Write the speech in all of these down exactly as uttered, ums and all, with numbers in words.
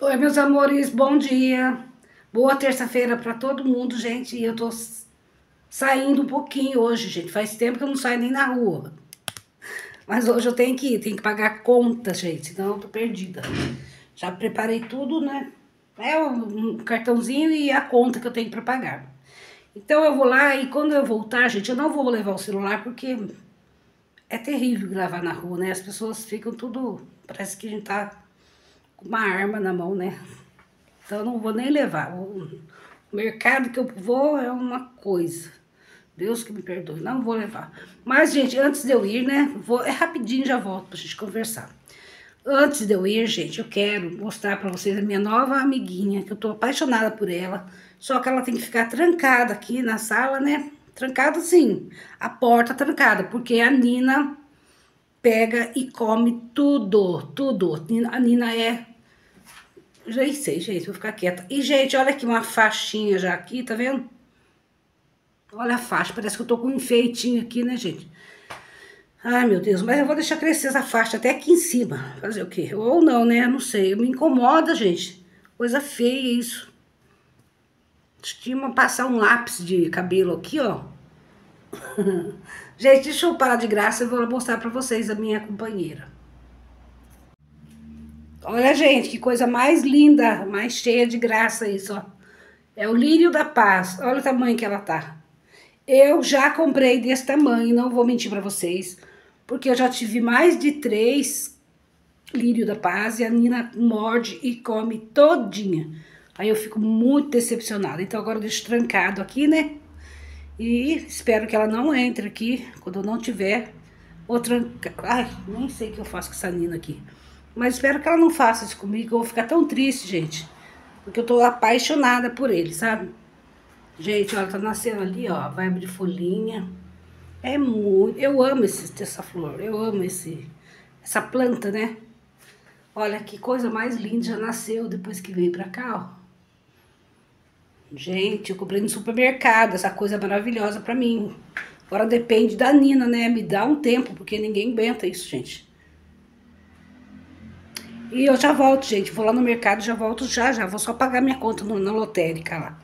Oi, meus amores, bom dia. Boa terça-feira para todo mundo, gente. E eu tô saindo um pouquinho hoje, gente. Faz tempo que eu não saio nem na rua. Mas hoje eu tenho que ir, tenho que pagar a conta, gente, senão eu tô perdida. Já preparei tudo, né? É o cartãozinho e a conta que eu tenho para pagar. Então eu vou lá e quando eu voltar, gente, eu não vou levar o celular porque é terrível gravar na rua, né? As pessoas ficam tudo, parece que a gente tá com uma arma na mão, né? Então eu não vou nem levar. O mercado que eu vou é uma coisa. Deus que me perdoe, não vou levar. Mas, gente, antes de eu ir, né? Vou, é rapidinho, já volto pra gente conversar. Antes de eu ir, gente, eu quero mostrar pra vocês a minha nova amiguinha, que eu tô apaixonada por ela. Só que ela tem que ficar trancada aqui na sala, né? Trancada sim, a porta trancada, porque a Nina pega e come tudo, tudo. A Nina é... Já sei, gente, vou ficar quieta. E, gente, olha aqui uma faixinha já aqui, tá vendo? Olha a faixa, parece que eu tô com um enfeitinho aqui, né, gente? Ai, meu Deus, mas eu vou deixar crescer essa faixa até aqui em cima. Fazer o quê? Ou não, né? Não sei. Me incomoda, gente. Coisa feia isso. Acho que ia passar um lápis de cabelo aqui, ó. Gente, deixa eu parar de graça e vou mostrar pra vocês a minha companheira. Olha, gente, que coisa mais linda, mais cheia de graça isso, ó. É o lírio da paz. Olha o tamanho que ela tá. Eu já comprei desse tamanho, não vou mentir pra vocês, porque eu já tive mais de três lírio da paz e a Nina morde e come todinha. Aí eu fico muito decepcionada. Então agora eu deixo trancado aqui, né? E espero que ela não entre aqui quando eu não tiver outra... Ai, nem sei o que eu faço com essa Nina aqui. Mas espero que ela não faça isso comigo, eu vou ficar tão triste, gente. Porque eu tô apaixonada por ele, sabe? Gente, olha, tá nascendo ali, ó, vai abrir folhinha. É muito... Eu amo esse, essa flor, eu amo esse, essa planta, né? Olha que coisa mais linda, já nasceu depois que veio pra cá, ó. Gente, eu comprei no supermercado, essa coisa maravilhosa pra mim. Agora depende da Nina, né? Me dá um tempo, porque ninguém aguenta isso, gente. E eu já volto, gente. Vou lá no mercado, já volto já, já. Vou só pagar minha conta no, na lotérica lá.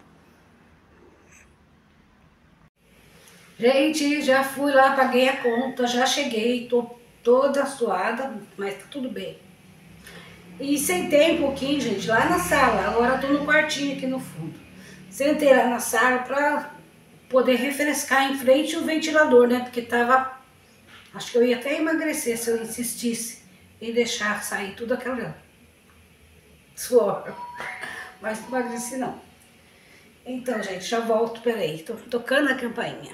Gente, já fui lá, paguei a conta, já cheguei, tô toda suada, mas tá tudo bem. E sentei um pouquinho, gente, lá na sala. Agora tô no quartinho aqui no fundo. Sentei lá na sala pra poder refrescar em frente o ventilador, né? Porque tava... Acho que eu ia até emagrecer se eu insistisse em deixar sair tudo aquela suor. Mas não emagreci não. Então, gente, já volto, peraí. Tô tocando a campainha.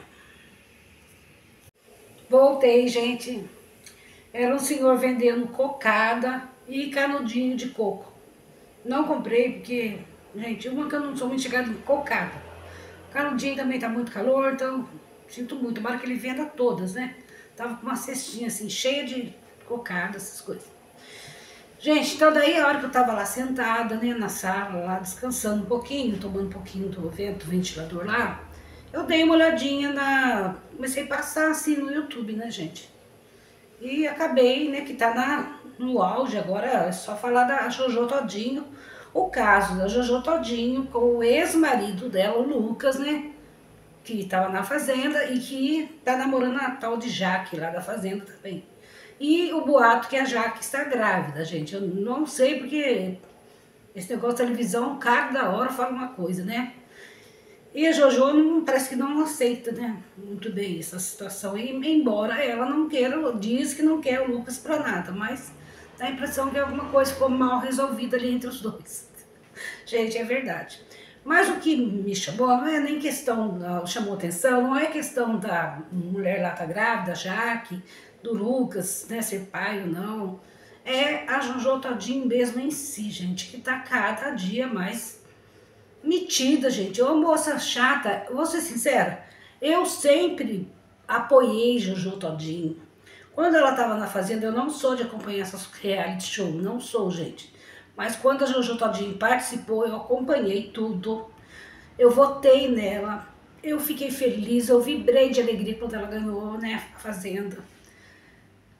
Voltei, gente. Era um senhor vendendo cocada e canudinho de coco. Não comprei porque, gente, uma que eu não sou muito chegada em cocada. Canudinho também tá muito calor, então sinto muito. Tomara que ele venda todas, né? Tava com uma cestinha assim, cheia de cocada, essas coisas. Gente, então daí a hora que eu tava lá sentada, né, na sala, lá descansando um pouquinho, tomando um pouquinho do vento, do ventilador lá, eu dei uma olhadinha na... Comecei a passar assim no YouTube, né, gente? E acabei, né, que tá na, no auge agora, é só falar da Jojo Todinho. O caso da Jojo Todinho com o ex-marido dela, o Lucas, né, que tava na fazenda e que tá namorando a tal de Jaque lá da fazenda também. E o boato que a Jaque está grávida, gente. Eu não sei porque esse negócio de televisão, cada hora fala uma coisa, né? E a Jojo não, parece que não aceita, né, muito bem essa situação. E, embora ela não queira, diz que não quer o Lucas pra nada, mas dá a impressão que alguma coisa ficou mal resolvida ali entre os dois. Gente, é verdade. Mas o que me chamou, não é nem questão, chamou atenção, não é questão da mulher lá tá grávida, a Jaque, do Lucas, né, ser pai ou não. É a Jojo Todinho mesmo em si, gente, que tá cada dia mais metida, gente. Ô moça chata, vou ser sincera, eu sempre apoiei Jojo Todinho. Quando ela tava na fazenda, eu não sou de acompanhar essas reality show, não sou, gente. Mas quando a Jojo Todinho participou, eu acompanhei tudo. Eu votei nela, eu fiquei feliz, eu vibrei de alegria quando ela ganhou, né, a fazenda.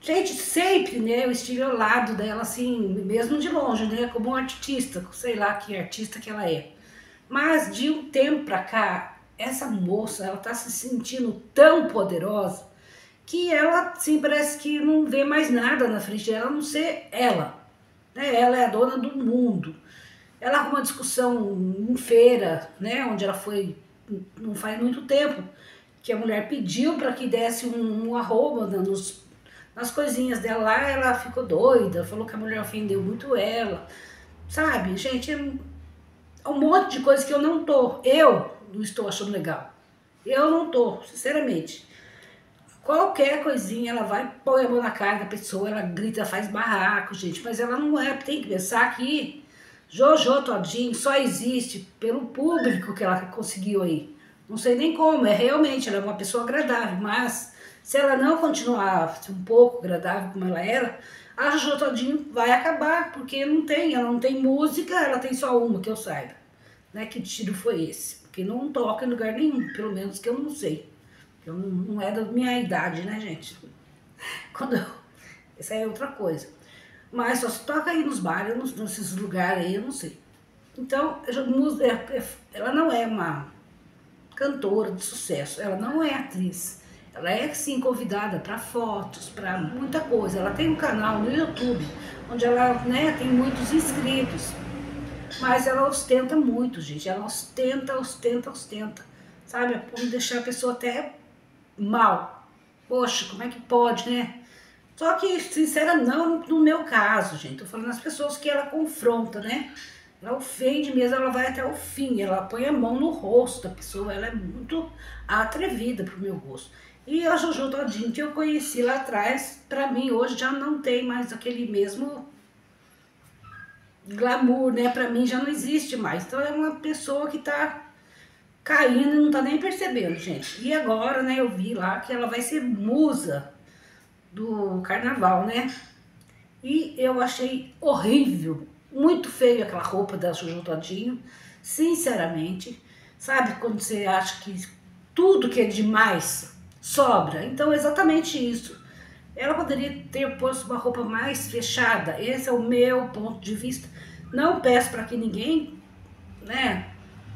Gente, sempre, né, eu estive ao lado dela, assim, mesmo de longe, né, como uma artista, sei lá que artista que ela é. Mas de um tempo pra cá, essa moça, ela tá se sentindo tão poderosa que ela, assim, parece que não vê mais nada na frente dela, a não ser ela. Né? Ela é a dona do mundo. Ela arruma discussão em feira, né, onde ela foi não faz muito tempo, que a mulher pediu para que desse um, um arroba nos, nas coisinhas dela lá, ela ficou doida, falou que a mulher ofendeu muito ela, sabe? Gente, é um monte de coisa que eu não tô, eu não estou achando legal. Eu não tô, sinceramente. Qualquer coisinha, ela vai, põe a mão na cara da pessoa, ela grita, faz barraco, gente, mas ela não é, tem que pensar que Jojo Todinho só existe pelo público que ela conseguiu aí. Não sei nem como, é realmente, ela é uma pessoa agradável, mas se ela não continuar um pouco agradável como ela era, a Jojo Todinho vai acabar, porque não tem, ela não tem música, ela tem só uma, que eu saiba. Né? Que tiro foi esse? Porque não toca em lugar nenhum, pelo menos que eu não sei. Eu não, não é da minha idade, né, gente? Quando eu, essa é outra coisa. Mas só se toca aí nos bares, nesses lugares aí, eu não sei. Então, ela não é uma cantora de sucesso, ela não é atriz. Ela é, sim, convidada para fotos, para muita coisa. Ela tem um canal no YouTube, onde ela, né, tem muitos inscritos. Mas ela ostenta muito, gente. Ela ostenta, ostenta, ostenta. Sabe? A ponto de deixar a pessoa até mal. Poxa, como é que pode, né? Só que, sincera, não no meu caso, gente. Tô falando das pessoas que ela confronta, né? Ela ofende mesmo, ela vai até o fim. Ela põe a mão no rosto da pessoa. Ela é muito atrevida pro meu gosto. E a Jojo Todinho, que eu conheci lá atrás, pra mim hoje já não tem mais aquele mesmo glamour, né? Pra mim já não existe mais. Então é uma pessoa que tá caindo e não tá nem percebendo, gente. E agora, né, eu vi lá que ela vai ser musa do carnaval, né? E eu achei horrível, muito feio aquela roupa da Jojo Todinho, sinceramente. Sabe quando você acha que tudo que é demais sobra? Então é exatamente isso. Ela poderia ter posto uma roupa mais fechada, esse é o meu ponto de vista. Não peço para que ninguém, né,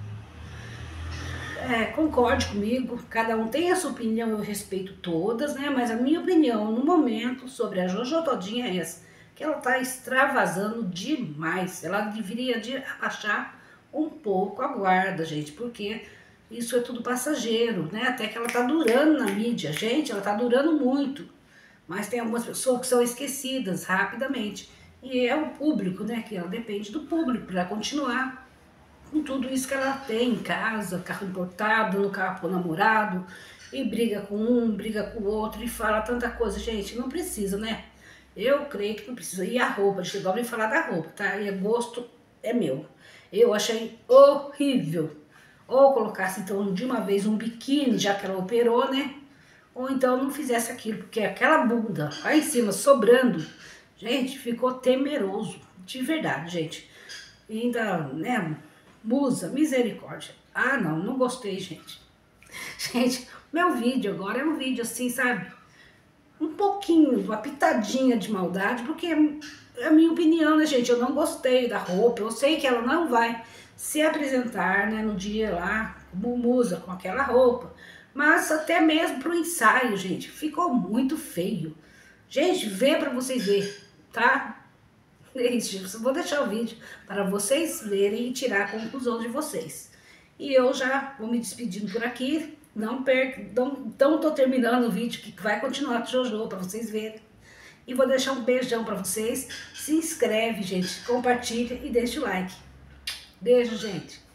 é, concorde comigo, cada um tem a sua opinião, eu respeito todas, né? Mas a minha opinião no momento sobre a Jojo Todinho é essa, que ela tá extravasando demais. Ela deveria de abaixar um pouco a guarda, gente, porque isso é tudo passageiro, né? Até que ela tá durando na mídia, gente, ela tá durando muito. Mas tem algumas pessoas que são esquecidas rapidamente. E é o público, né? Que ela depende do público para continuar com tudo isso que ela tem em casa, carro importado, no carro pro namorado, e briga com um, briga com o outro, e fala tanta coisa. Gente, não precisa, né? Eu creio que não precisa. E a roupa, deixa eu agora falar da roupa, tá? E é gosto, é meu. Eu achei horrível. Ou colocasse, então, de uma vez um biquíni, já que ela operou, né? Ou então não fizesse aquilo, porque aquela bunda lá em cima, sobrando, gente, ficou temeroso. De verdade, gente. E ainda, né... Musa, misericórdia. Ah, não, não gostei, gente. Gente, meu vídeo agora é um vídeo assim, sabe? Um pouquinho, uma pitadinha de maldade, porque é a minha opinião, né, gente? Eu não gostei da roupa, eu sei que ela não vai se apresentar, né, no dia lá, como musa, com aquela roupa. Mas até mesmo pro ensaio, gente, ficou muito feio. Gente, vê pra vocês verem, tá? É isso, vou deixar o vídeo para vocês verem e tirar a conclusão de vocês. E eu já vou me despedindo por aqui. Não perca, não, então tô terminando o vídeo que vai continuar com o Jojo para vocês verem. E vou deixar um beijão para vocês. Se inscreve, gente, compartilha e deixa o like. Beijo, gente.